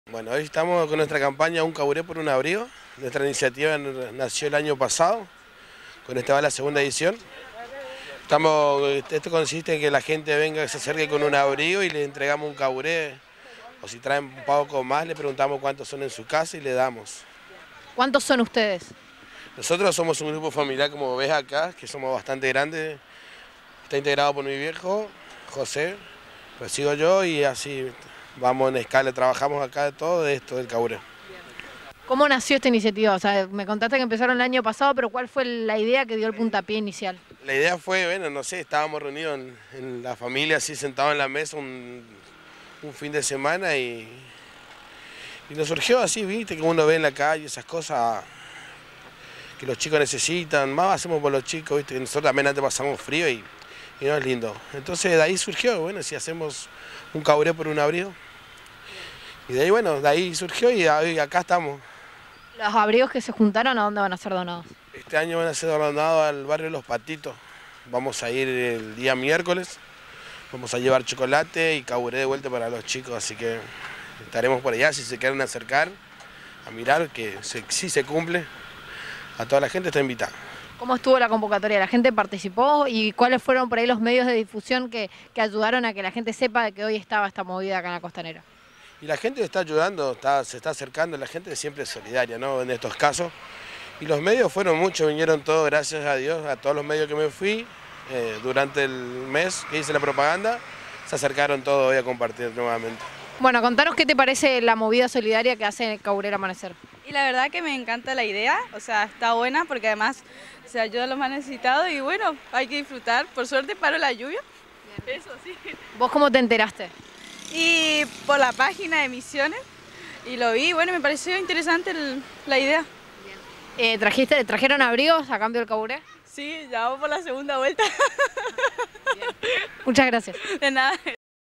Bueno, hoy estamos con nuestra campaña Un Caburé por un Abrigo. Nuestra iniciativa nació el año pasado, con esta va la segunda edición. Esto consiste en que la gente venga, se acerque con un abrigo y le entregamos un caburé. O si traen un poco más, le preguntamos cuántos son en su casa y le damos. ¿Cuántos son ustedes? Nosotros somos un grupo familiar, como ves acá, que somos bastante grandes. Está integrado por mi viejo, José, pues sigo yo y así vamos en escala, trabajamos acá de todo de esto del caburé. ¿Cómo nació esta iniciativa? O sea, me contaste que empezaron el año pasado, pero ¿cuál fue la idea que dio el puntapié inicial? La idea fue, bueno, no sé, estábamos reunidos en la familia, así sentados en la mesa un fin de semana y nos surgió así, viste, que uno ve en la calle esas cosas que los chicos necesitan, más hacemos por los chicos, viste, que nosotros también antes pasamos frío y no es lindo. Entonces de ahí surgió, bueno, si hacemos un caburé por un abrigo. Y de ahí, bueno, de ahí surgió y acá estamos. ¿Los abrigos que se juntaron a dónde van a ser donados? Este año van a ser donados al barrio Los Patitos. Vamos a ir el día miércoles. Vamos a llevar chocolate y caburé de vuelta para los chicos, así que estaremos por allá si se quieren acercar a mirar que sí se cumple. A toda la gente está invitada. ¿Cómo estuvo la convocatoria? ¿La gente participó? ¿Y cuáles fueron por ahí los medios de difusión que ayudaron a que la gente sepa de que hoy estaba esta movida acá en la Costanera? Y la gente está ayudando, se está acercando, la gente siempre es solidaria, ¿no? En estos casos. Y los medios fueron muchos, vinieron todos, gracias a Dios, a todos los medios que me fui durante el mes que hice la propaganda, se acercaron todos hoy a compartir nuevamente. Bueno, contanos qué te parece la movida solidaria que hace Caburé Amanecer. Y la verdad que me encanta la idea, o sea, está buena porque además se ayuda a los más necesitados y bueno, hay que disfrutar. Por suerte paró la lluvia, eso sí. ¿Vos cómo te enteraste? Y por la página de Misiones y lo vi, bueno, me pareció interesante la idea. ¿Trajeron abrigos a cambio del Caburé? Sí, ya vamos por la segunda vuelta. Muchas gracias. De nada.